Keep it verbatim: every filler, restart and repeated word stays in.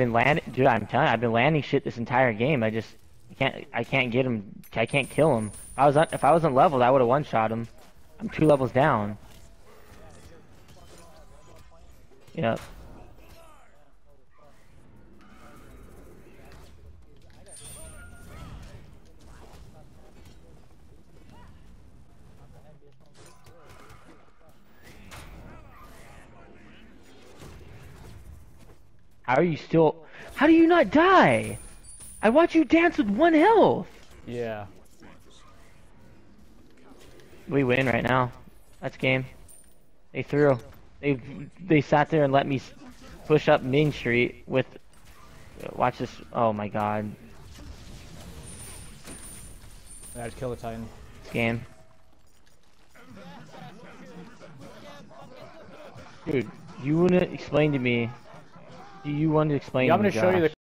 been landing, dude. I'm telling you, I've been landing shit this entire game. I just I can't, I can't get him. I can't kill him. If I was, if I wasn't leveled, I would have one shot him. I'm two levels down. Yep. How are you still? How do you not die? I watch you dance with one health. Yeah. We win right now. That's game. They threw. They they sat there and let me push up Main Street with. Watch this. Oh my god. I just kill the Titan. This game. Dude, you wanna explain to me? Do you want to explain? Yeah, to I'm me, gonna show you Josh? the